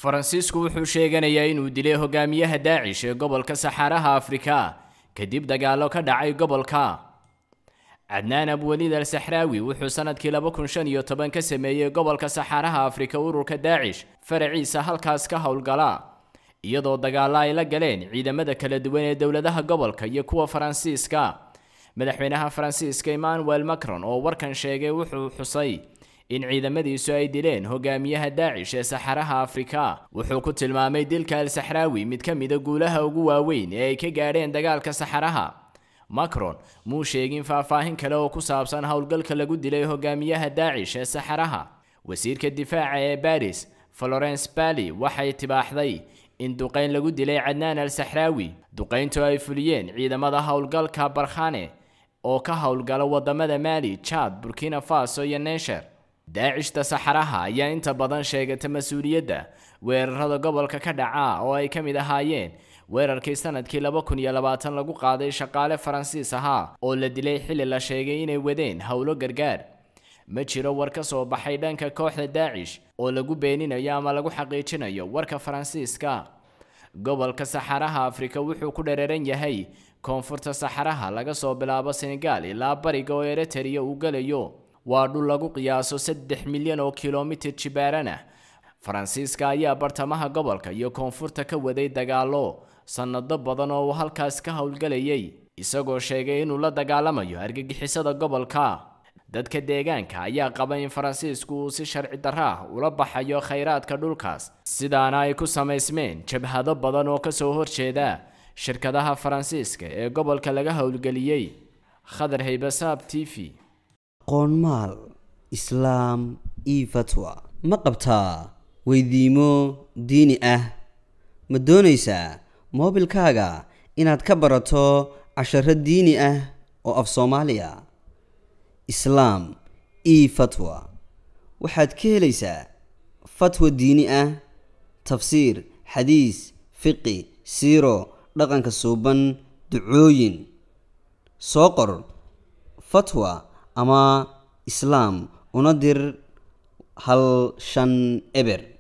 Faransiisku wuxuu sheeganayaa inuu dilay hogaamiyaha Daacish ee gobolka Saxaraha Afrika kadib dagaalo ka dhacay gobolka. Adnaan Abu Waliid al-Sahrawi wuxuu sanadkii 2015 ka sameeyay gobolka Saxaraha Afrika ururka Daacish faraciisa halkaas ka howlgala iyadoo dagaalo ay la galeen ciidamada kala duwan ee dawladaha gobolka iyo kuwa Faransiiska. Madaxweynaha Faransiiska Emmanuel Macron oo warkan sheegay wuxuu xusay in ciidamadiisu ay dileen hogaamiyaha Daacish ee Saxaraha Afrika. Wuxuu ku tilmaamay dilka al-Sahrawi mid ka mid ah guulaha ugu waaweyn ee ay ka gaadheen dagaalka Saxaraha. Macron muu sheegin faahfaahin kale oo ku saabsan howlgalka lagu dilay hogaamiyaha Daacish ee Saxaraha. Wasiirka difaaca ee Paris Florence Pagny waxay tibaaxday in duqeyn lagu dilay Adnaan al-Sahrawi. Duqeyntu ay fuliyeen ciidamada howlgalka Barkhane oo ka howlgala wadamada Mali, Chad, Burkina Faso iyo Niger. Daacishta Saxaraha ayaa inta badan sheegata mas'uuliyadda weerarada gobolka ka dhaca oo ay ka mid ahaayeen weerarkii sanadkii 2020 lagu qaaday shaqaale Faransiis ah oo la dilay xilli la sheegay inay wadeen howlo gargaar. Ma jiro war ka soo baxay dhanka kooxda Daacish oo lagu beeninayo ama lagu xaqiijinayo warka Faransiiska. Gobolka Saxaraha Afrika wuxuu ku dheereeran yahay koonfurta Saxaraha laga soo bilaabo Senegal ilaa bariga oo Eritrea uu galayo. Waa dhul lagu qiyaaso 3 milyan oo kiiloomitir jibaaran ah. Faransiiska ayaa bartamaha gobolka iyo koonfurta ka waday dagaalo sanado badan oo halkaas ka howlgalayay isagoo sheegay inuu la dagaalamayo argagixisada gobolka. Dadka deegaanka ayaa qaba in Faransiisku uu si sharci darro ula baxayo kheyraadka dhulkaas sidaana ay ku samaysmeen jabhado badan oo ka soo horjeeda shirkadaha Faransiiska ee gobolka laga howlgaliyay. Khadar Haybasaab TV. qoonmaal islaam iyo fatwa ma qabtaa weydiimo diini ah ma doonaysaa moobilkaaga inaad ka barato casharo diini ah oo af Soomaaliya islaam iyo fatwa waxaad ka helaysaa fatwa diini ah tafsiir xadiis fiqi siiro dhaqanka suuban ducooyin soo qor fatwa ama islaam una dir hal shan eber